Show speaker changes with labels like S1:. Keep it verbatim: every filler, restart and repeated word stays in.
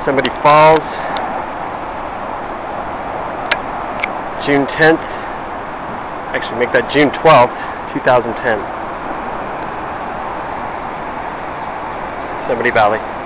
S1: Yosemite Falls, June tenth, actually make that June twelfth, two thousand ten. Yosemite Valley.